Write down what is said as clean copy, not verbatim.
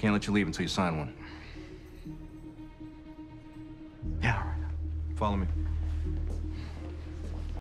Can't let you leave until you sign one. Yeah, all right. Follow me.